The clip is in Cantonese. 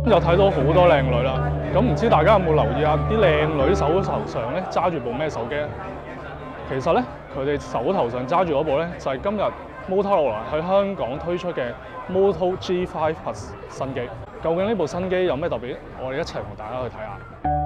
就睇到好多靚女啦，咁唔知大家有冇留意啊？啲靚女手頭上咧揸住部咩手機咧？其實咧，佢哋手頭上揸住嗰部咧就係今日 Motorola 喺香港推出嘅 Moto G5 Plus 新機。究竟呢部新機有咩特別？我哋一齊同大家去睇下。